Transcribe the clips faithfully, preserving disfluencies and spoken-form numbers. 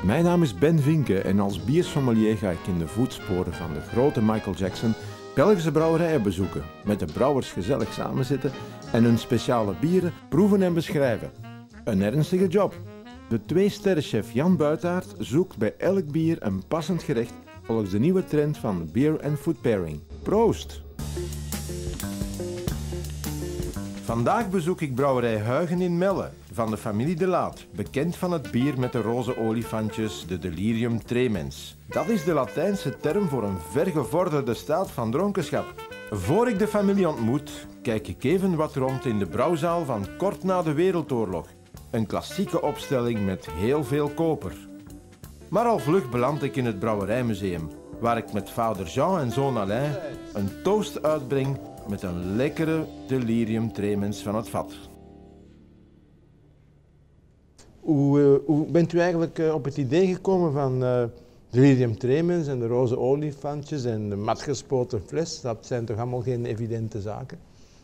Mijn naam is Ben Vinke en als biersommelier ga ik in de voetsporen van de grote Michael Jackson Belgische brouwerijen bezoeken, met de brouwers gezellig samenzitten en hun speciale bieren proeven en beschrijven. Een ernstige job. De twee-sterrenchef Jan Buitaert zoekt bij elk bier een passend gerecht volgens de nieuwe trend van beer and food pairing. Proost! Vandaag bezoek ik brouwerij Huygen in Melle, van de familie De Laat, bekend van het bier met de roze olifantjes, de Delirium Tremens. Dat is de Latijnse term voor een vergevorderde staat van dronkenschap. Voor ik de familie ontmoet, kijk ik even wat rond in de brouwzaal van kort na de Wereldoorlog. Een klassieke opstelling met heel veel koper. Maar al vlug beland ik in het Brouwerijmuseum, waar ik met vader Jean en zoon Alain een toast uitbreng met een lekkere Delirium Tremens van het vat. Hoe, uh, hoe bent u eigenlijk uh, op het idee gekomen van uh, Delirium Tremens en de roze olifantjes en de matgespoten fles? Dat zijn toch allemaal geen evidente zaken?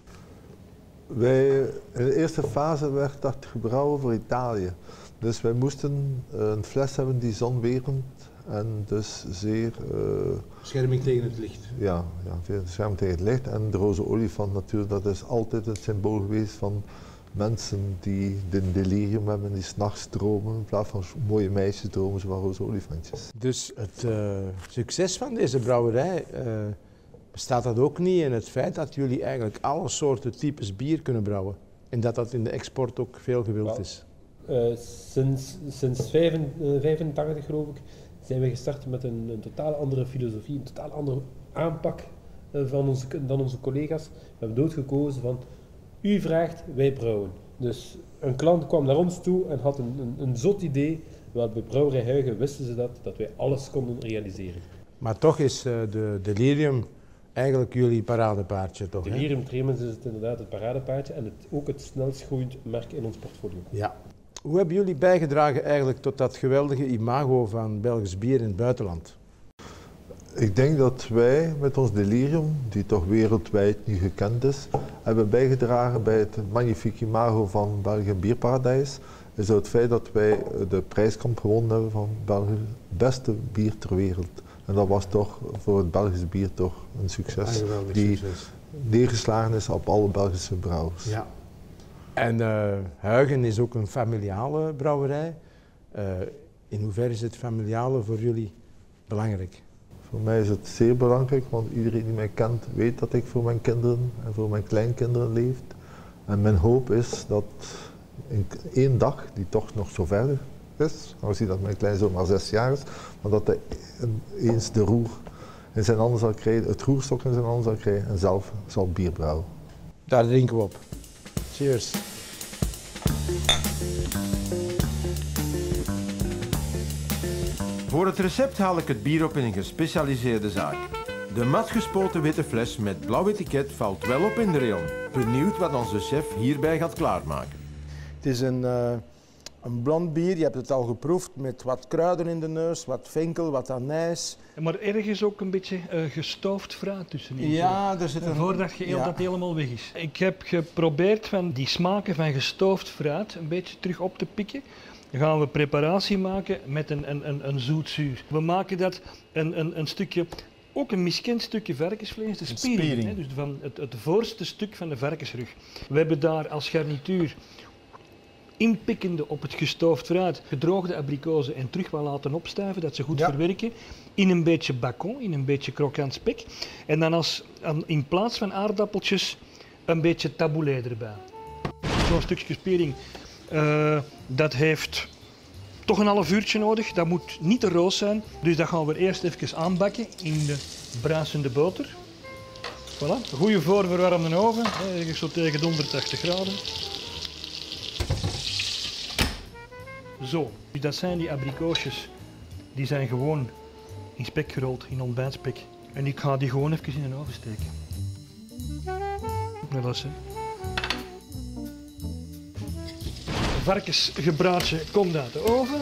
Wij, in de eerste fase werd dat gebrouwen voor Italië. Dus wij moesten een fles hebben die zonwerend en dus zeer... Uh, Bescherming tegen het licht. Ja, ja, veel bescherming tegen het licht. En de roze olifant natuurlijk, dat is altijd het symbool geweest van mensen die de delirium hebben, die 's nachts dromen. In plaats van mooie meisjes dromen ze van roze olifantjes. Dus het uh, succes van deze brouwerij, uh, bestaat dat ook niet in het feit dat jullie eigenlijk alle soorten types bier kunnen brouwen? En dat dat in de export ook veel gewild is? Uh, sinds sinds vijfentachtig geloof ik zijn we gestart met een, een totaal andere filosofie, een totaal andere aanpak uh, van onze, dan onze collega's. We hebben doodgekozen van, u vraagt, wij brouwen. Dus een klant kwam naar ons toe en had een, een, een zot idee. Wel, bij Brouwerij Huygen wisten ze dat, dat wij alles konden realiseren. Maar toch is uh, de Delirium eigenlijk jullie paradepaardje, toch? Delirium Tremens is het inderdaad het paradepaardje en het, ook het snelst groeiend merk in ons portfolio. Ja. Hoe hebben jullie bijgedragen eigenlijk tot dat geweldige imago van Belgisch bier in het buitenland? Ik denk dat wij met ons Delirium, die toch wereldwijd niet gekend is, hebben bijgedragen bij het magnifieke imago van België Bierparadijs. Is het feit dat wij de prijskamp gewonnen hebben van België beste bier ter wereld. En dat was toch voor het Belgisch bier toch een succes, een die succes. neergeslagen is op alle Belgische brouwers. Ja. En uh, Huygen is ook een familiale brouwerij. Uh, in hoeverre is het familiale voor jullie belangrijk? Voor mij is het zeer belangrijk, want iedereen die mij kent weet dat ik voor mijn kinderen en voor mijn kleinkinderen leef. En mijn hoop is dat in één dag, die toch nog zo verder is, aangezien dat mijn kleinzoon maar zes jaar is, maar dat hij eens de roer in zijn handen zal krijgen, het roerstok in zijn handen zal krijgen en zelf zal bier brouwen. Daar drinken we op. Cheers. Voor het recept haal ik het bier op in een gespecialiseerde zaak. De matgespoten witte fles met blauw etiket valt wel op in de rayon. Benieuwd wat onze chef hierbij gaat klaarmaken. Het is een, uh, een blond bier, je hebt het al geproefd, met wat kruiden in de neus, wat venkel, wat anijs. Maar ergens ook een beetje uh, gestoofd fruit tussenin. Ja, er zit een... Voordat je ja. dat helemaal weg is. Ik heb geprobeerd van die smaken van gestoofd fruit een beetje terug op te pikken. Dan gaan we preparatie maken met een, een, een, een zoetzuur. We maken dat een, een, een stukje, ook een miskend stukje varkensvlees, de spiering, spiering. Hè, dus van het, het voorste stuk van de varkensrug. We hebben daar als garnituur, inpikkende op het gestoofd fruit, gedroogde abrikozen en terug wat laten opstuiven, dat ze goed ja. verwerken. In een beetje bacon, in een beetje krokant spek. En dan als, in plaats van aardappeltjes een beetje taboulet erbij. Zo'n stukje spiering. Uh, dat heeft toch een half uurtje nodig. Dat moet niet te roos zijn. Dus dat gaan we eerst even aanbakken in de bruisende boter. Voilà. Een goede voorverwarmde oven, hè, zo tegen de honderdtachtig graden. Zo, dat zijn die abrikoosjes. Die zijn gewoon in spek gerold, in ontbijtspek. En ik ga die gewoon even in een oven steken. Net als, hè. Varkensgebraadje komt uit de oven.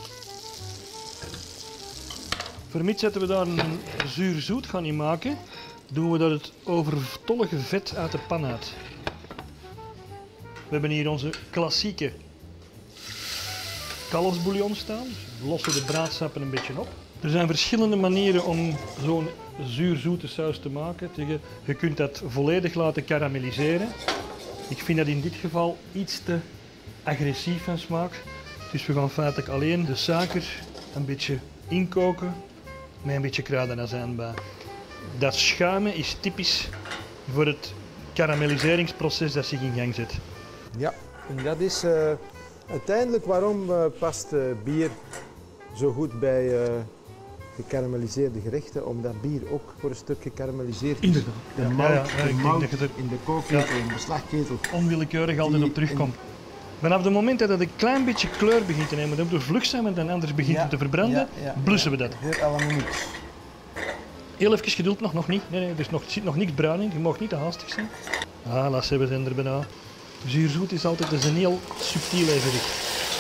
Vermits zetten we daar een zuur-zoet gaan in maken, doen we dat het overtollige vet uit de pan uit. We hebben hier onze klassieke kalfsbouillon staan. Dus we lossen de braadsappen een beetje op. Er zijn verschillende manieren om zo'n zuurzoete saus te maken. Je kunt dat volledig laten karamelliseren. Ik vind dat in dit geval iets te agressief van smaak. Dus we gaan feitelijk alleen de suiker een beetje inkoken met een beetje kruidenazijn bij. Dat schuimen is typisch voor het karamelliseringsproces dat zich in gang zet. Ja, en dat is uh, uiteindelijk waarom uh, past uh, bier zo goed bij uh, gekarameliseerde gerechten, omdat bier ook voor een stuk gekarameliseerd is. Inderdaad. De Ja, mout, ja, ja, de ik denk mout dat je er in de kookketel, ja. in de beslagketel. onwillekeurig altijd Die op terugkomt. Vanaf het moment dat het een klein beetje kleur begint te nemen, dat moet er vlug zijn, want dan anders begint Ja, het te verbranden, ja, ja, blussen ja. we dat. Weer al een minuut. Heel even geduld nog, nog niet. Nee, nee, er is nog, er zit nog niks bruin in, je mag niet te haastig zijn. Ah, laat ze, we zijn er bijna. Zuurzoet is altijd dus een heel subtiel evenwicht.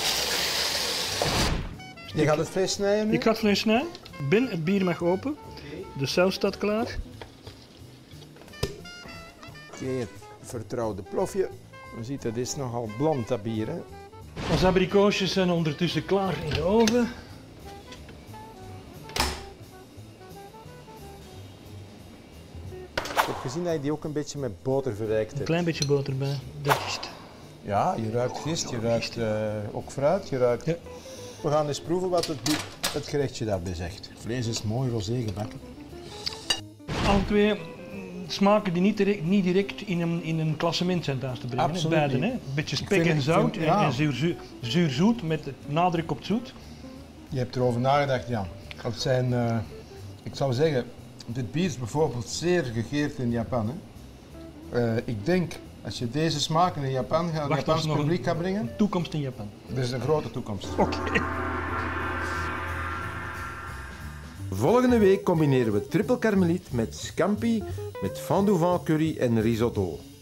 Je gaat het vlees snijden nu? Ik ga het vlees snijden. Ben, het bier mag open. De saus staat klaar. Oké, het vertrouwde plofje. Je ziet, het is nogal blond dat bier. Hè? Onze abrikoosjes zijn ondertussen klaar in de oven. Ik heb gezien dat je die ook een beetje met boter verrijkt Een hebt. klein beetje boter bij. Dat is het. Ja, je ruikt gist, je ruikt uh, ook fruit, je ruikt... Ja. We gaan eens proeven wat het, het gerechtje daarbij zegt. Het vlees is mooi rosé gebakken. Alle twee smaken die niet direct, niet direct in, een, in een klassement zijn thuis te brengen. Hè? Absoluut Beide, niet. hè? Een beetje Ik spek vind- en ik zout vind- en, ja. en zuur, zuurzoet met nadruk op het zoet. Je hebt erover nagedacht, ja. Het zijn, uh, ik zou zeggen, dit bier is bijvoorbeeld zeer gegeerd in Japan. Hè. Uh, ik denk, als je deze smaken in Japan gaat, Wacht, Japans er is nog publiek een- gaat brengen, Een toekomst in Japan. er is een grote toekomst. Oké. Volgende week combineren we triple karmeliet met scampi, met fondue vent curry en risotto.